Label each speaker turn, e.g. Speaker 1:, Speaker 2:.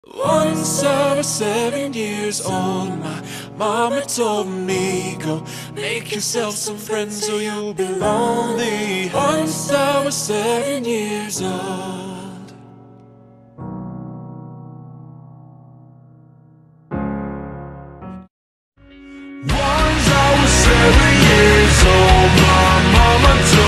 Speaker 1: Once I was 7 years old, my mama told me, go make yourself some friends or you'll be lonely. Once I was 7 years old. Once I was 7 years old, my mama told